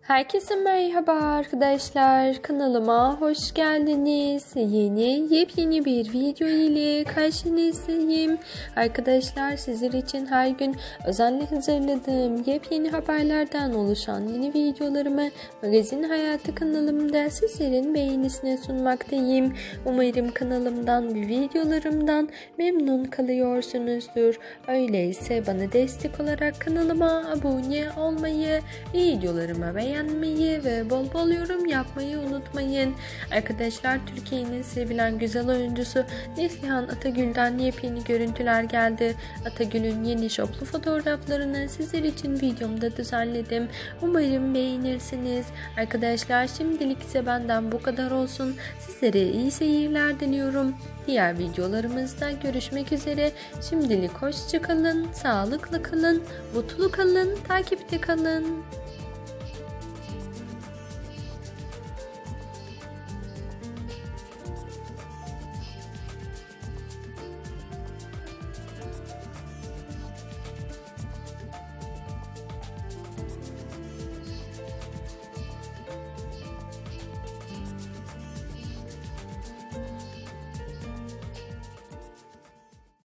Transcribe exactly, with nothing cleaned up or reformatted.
Herkese merhaba arkadaşlar, kanalıma hoş geldiniz. Yeni yepyeni bir video ile karşınızdayım. Arkadaşlar, sizler için her gün özenle hazırladığım yepyeni haberlerden oluşan yeni videolarımı Magazin Hayatı kanalımda sizlerin beğenisine sunmaktayım. Umarım kanalımdan ve videolarımdan memnun kalıyorsunuzdur. Öyleyse bana destek olarak kanalıma abone olmayı, videolarıma beğenmeyi beğenmeyi ve bol bol yorum yapmayı unutmayın. Arkadaşlar, Türkiye'nin sevilen güzel oyuncusu Neslihan Atagül'den yepyeni görüntüler geldi. Atagül'ün yeni şoplu fotoğraflarını sizler için videomda düzenledim. Umarım beğenirsiniz. Arkadaşlar, şimdilik ise benden bu kadar olsun. Sizlere iyi seyirler diliyorum. Diğer videolarımızda görüşmek üzere. Şimdilik hoşça kalın, sağlıklı kalın, mutlu kalın, takipte kalın.